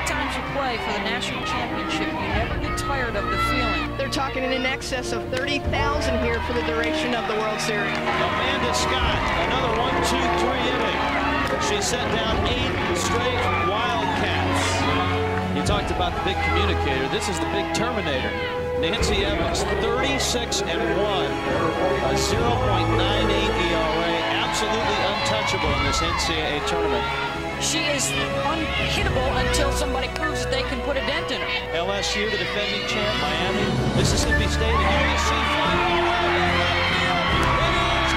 times you play for the national championship, you never get tired of the feeling. They're talking in excess of 30,000 here for the duration of the World Series. Amanda Scott, another 1-2-3 inning. She set down 8 straight Wildcats. You talked about the big communicator. This is the big terminator. Nancy Evans, 36-1, a 0.98 ERA, absolutely untouchable in this NCAA tournament. She is unhittable until somebody proves that they can put a dent in her. LSU, the defending champ, Miami, Mississippi State, and here you see flying away. It is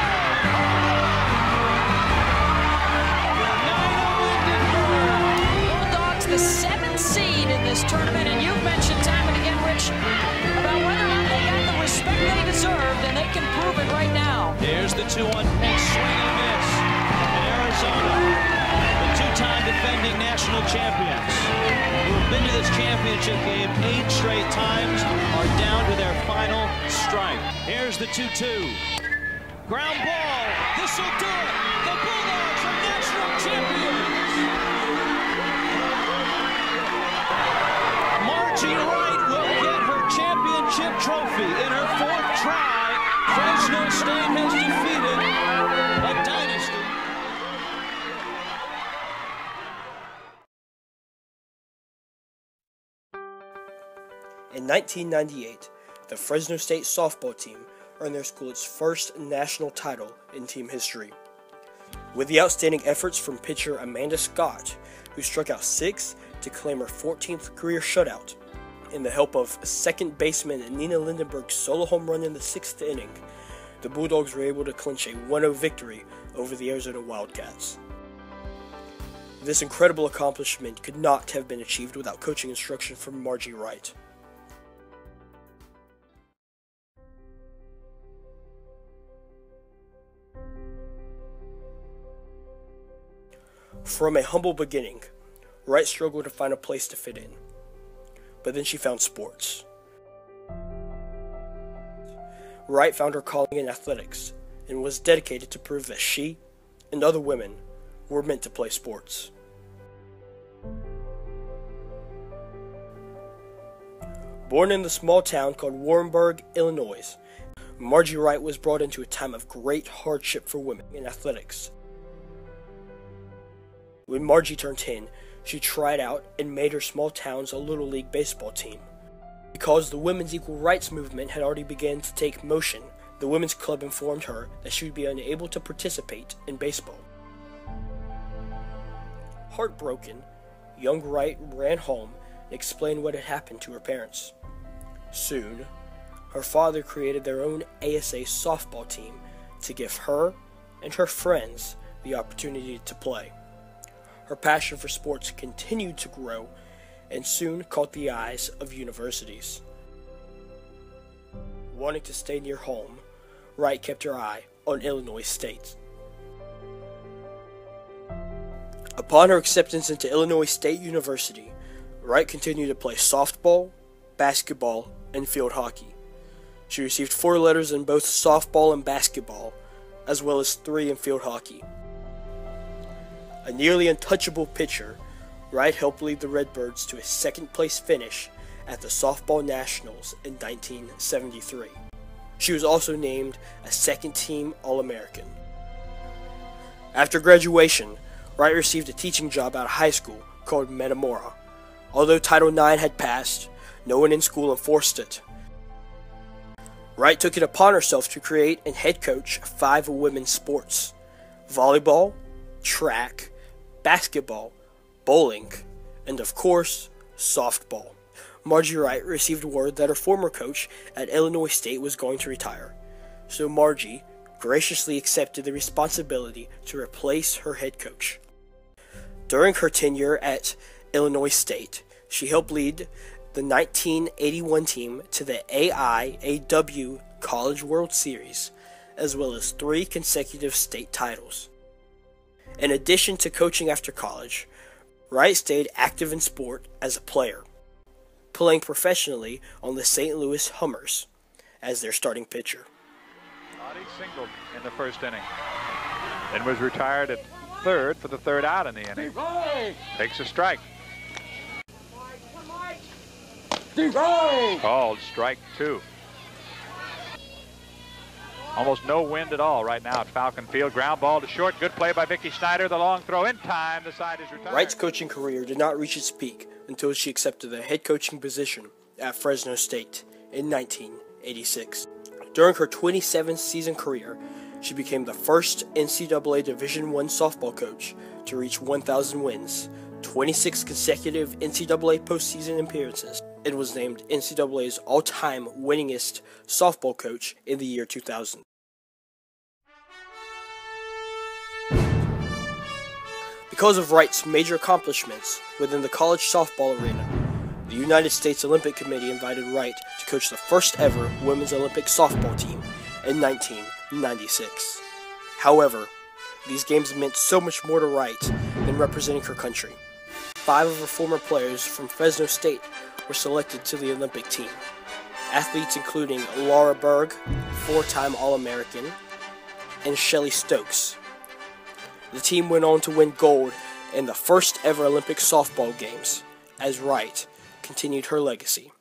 gone! Bulldogs, the 7th seed in this tournament, and you've mentioned time and again, Rich, about whether or not they got the respect they deserved, and they can prove it right now. Here's the 2-1 pitch, swing and miss. In Arizona, the two-time defending national champions who have been to this championship game 8 straight times are down to their final strike. Here's the 2-2. Ground ball. This will do it. The Bulldogs are national champions. Margie Wright will get her championship trophy in her 4th try. Fresno State has defeated a dynasty. In 1998, the Fresno State softball team earned their school its first national title in team history. With the outstanding efforts from pitcher Amanda Scott, who struck out 6 to claim her 14th career shutout, and the help of second baseman Nina Lindenberg's solo home run in the 6th inning, the Bulldogs were able to clinch a 1-0 victory over the Arizona Wildcats. This incredible accomplishment could not have been achieved without coaching instruction from Margie Wright. From a humble beginning, Wright struggled to find a place to fit in, but then she found sports. Wright found her calling in athletics and was dedicated to prove that she and other women were meant to play sports. Born in the small town called Warrenburg, Illinois, Margie Wright was brought into a time of great hardship for women in athletics. When Margie turned 10, she tried out and made her small town's Little League baseball team. Because the women's equal rights movement had already begun to take motion, the women's club informed her that she would be unable to participate in baseball. Heartbroken, young Wright ran home and explained what had happened to her parents. Soon, her father created their own ASA softball team to give her and her friends the opportunity to play. Her passion for sports continued to grow and soon caught the eyes of universities. Wanting to stay near home, Wright kept her eye on Illinois State. Upon her acceptance into Illinois State University, Wright continued to play softball, basketball, and field hockey. She received 4 letters in both softball and basketball, as well as 3 in field hockey. A nearly untouchable pitcher, Wright helped lead the Redbirds to a 2nd place finish at the Softball Nationals in 1973. She was also named a 2nd-team All-American. After graduation, Wright received a teaching job out of high school called Metamora. Although Title IX had passed, no one in school enforced it. Wright took it upon herself to create and head coach 5 women's sports: volleyball, track, basketball, bowling, and of course, softball. Margie Wright received word that her former coach at Illinois State was going to retire, so Margie graciously accepted the responsibility to replace her head coach. During her tenure at Illinois State, she helped lead the 1981 team to the AIAW College World Series, as well as 3 consecutive state titles. In addition to coaching after college, Wright stayed active in sport as a player, playing professionally on the St. Louis Hummers as their starting pitcher. Audie singled in the 1st inning and was retired at 3rd for the 3rd out in the inning. Takes a strike. Called strike 2. Almost no wind at all right now at Falcon Field. Ground ball to short. Good play by Vicky Schneider. The long throw in time. The side is retired. Wright's coaching career did not reach its peak until she accepted the head coaching position at Fresno State in 1986. During her 27th-season career, she became the first NCAA Division I softball coach to reach 1,000 wins, 26 consecutive NCAA postseason appearances, and was named NCAA's all-time winningest softball coach in the year 2000. Because of Wright's major accomplishments within the college softball arena, the United States Olympic Committee invited Wright to coach the first ever women's Olympic softball team in 1996. However, these games meant so much more to Wright than representing her country. 5 of her former players from Fresno State were selected to the Olympic team. Athletes including Laura Berg, 4-time All-American, and Shelley Stokes. The team went on to win gold in the first ever Olympic softball games, as Wright continued her legacy.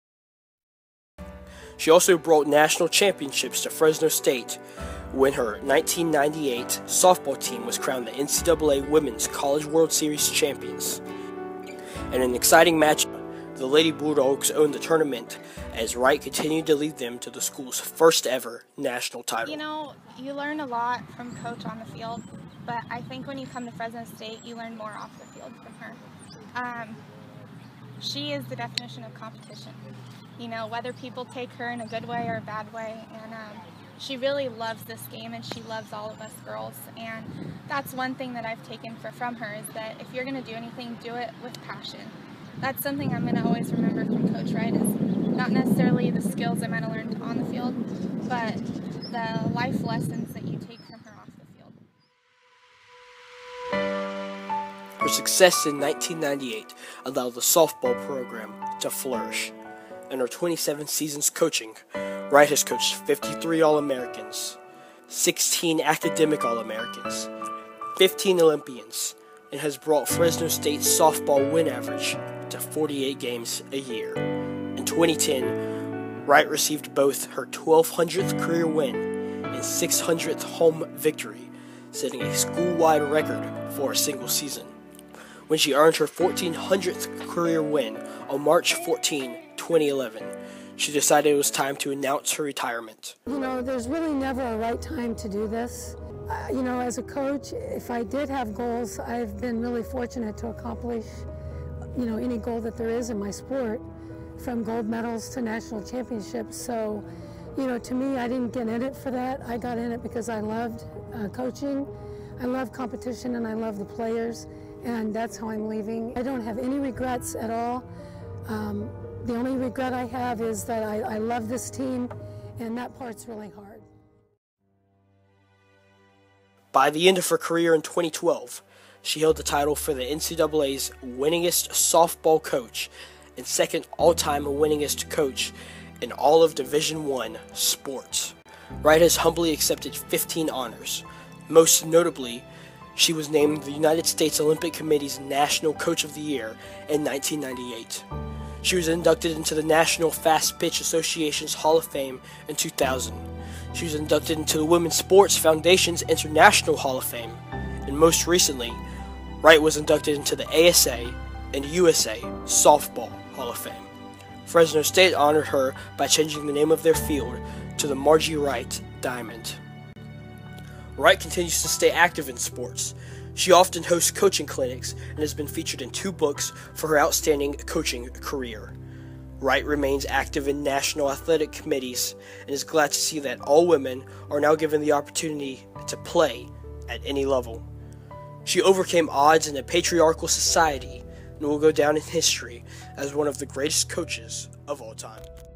She also brought national championships to Fresno State when her 1998 softball team was crowned the NCAA Women's College World Series champions. In an exciting match, the Lady Bulldogs owned the tournament as Wright continued to lead them to the school's first ever national title. You know, you learn a lot from Coach on the field, but I think when you come to Fresno State, you learn more off the field from her. She is the definition of competition. You know, whether people take her in a good way or a bad way, and she really loves this game and she loves all of us girls, and that's one thing that I've taken from her, is that if you're going to do anything, do it with passion. That's something I'm going to always remember from Coach Wright, is not necessarily the skills I might have learned on the field, but the life lessons that you take from her off the field. Her success in 1998 allowed the softball program to flourish. In her 27 seasons coaching, Wright has coached 53 All-Americans, 16 academic All-Americans, 15 Olympians, and has brought Fresno State's softball win average to 48 games a year. In 2010, Wright received both her 1,200th career win and 600th home victory, setting a school-wide record for a single season, when she earned her 1,400th career win on March 14, 2011. She decided it was time to announce her retirement. You know, there's really never a right time to do this. You know, as a coach, if I did have goals, I've been really fortunate to accomplish, you know, any goal that there is in my sport, from gold medals to national championships. So, you know, to me, I didn't get in it for that. I got in it because I loved coaching, I love competition, and I love the players, and that's how I'm leaving. I don't have any regrets at all. The only regret I have is that I love this team, and that part's really hard. By the end of her career in 2012, she held the title for the NCAA's winningest softball coach and second all-time winningest coach in all of Division I sports. Wright has humbly accepted 15 honors. Most notably, she was named the United States Olympic Committee's National Coach of the Year in 1998. She was inducted into the National Fast Pitch Association's Hall of Fame in 2000. She was inducted into the Women's Sports Foundation's International Hall of Fame. And most recently, Wright was inducted into the ASA and USA Softball Hall of Fame. Fresno State honored her by changing the name of their field to the Margie Wright Diamond. Wright continues to stay active in sports. She often hosts coaching clinics and has been featured in 2 books for her outstanding coaching career. Wright remains active in national athletic committees and is glad to see that all women are now given the opportunity to play at any level. She overcame odds in a patriarchal society and will go down in history as one of the greatest coaches of all time.